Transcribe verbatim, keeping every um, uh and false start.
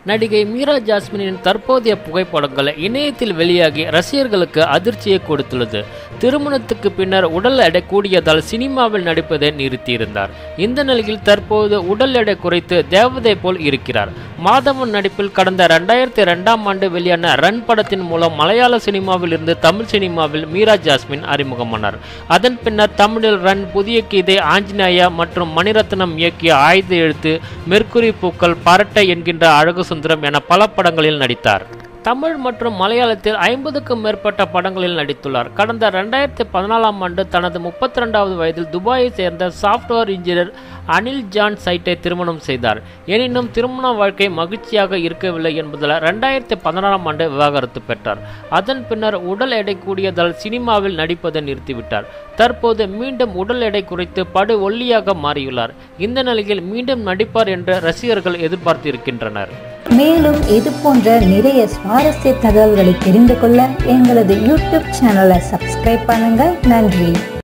நடிகை மீரா ஜாஸ்மினின் தற்போதைய புகைப்படங்கள் இணையத்தில் வெளியாகி ரசிகர்களுக்கு அதிர்ச்சியை கொடுத்துள்ளது. திருமணத்துக்கு பின்னர் உடல் எடை கூடியதால் சினிமாவில் நடிப்பதை நிறுத்தியிருந்தார். இந்த நிலையில் தற்போது உடல் எடை குறைத்து தேவதை போல் இருக்கிறார். மாதவன் நடிப்பில் கடந்த இரண்டாயிரத்தி இரண்டாம் ஆண்டு வெளியான ரன் படத்தின் மூலம் மலையாள சினிமாவில் இருந்து தமிழ் சினிமாவில் மீரா ஜாஸ்மின் அறிமுகமானார். அதன் பின்னர் தமிழில் ரன், புதிய கீதை, ஆஞ்சநேயா மற்றும் மணிரத்னம் இயக்கிய ஆயுத எழுத்து, மெர்க்குரி பூக்கள், பரட்டை என்கின்ற அழகு சுந்தரம் என பல படங்களில் நடித்தார். தமிழ் மற்றும் மலையாளத்தில் ஐம்பதுக்கும் மேற்பட்ட படங்களில் நடித்துள்ளார். கடந்த இரண்டாயிரத்தி பதினாலாம் ஆண்டு தனது முப்பத்தி இரண்டாவது வயதில் துபாயை சேர்ந்த சாப்ட்வேர் இன்ஜினியர் அனில் ஜான் சைட்டை திருமணம் செய்தார். எனினும் திருமண வாழ்க்கை மகிழ்ச்சியாக இருக்கவில்லை என்பதால் இரண்டாயிரத்தி பதினாறாம் ஆண்டு விவாகரத்து பெற்றார். அதன் பின்னர் உடல் எடை கூடியதால் சினிமாவில் நடிப்பதை நிறுத்திவிட்டார். தற்போது மீண்டும் உடல் எடை குறைத்து படு ஒல்லியாக மாறியுள்ளார். இந்த நிலையில் மீண்டும் நடிப்பார் என்று ரசிகர்கள் எதிர்பார்த்து இருக்கின்றனர். மேலும் இது போன்ற நிறைய சுவாரஸ்ய தகவல்களை தெரிந்து கொள்ள எங்களது யூடியூப் சேனலை சப்ஸ்கிரைப் பண்ணுங்க. நன்றி.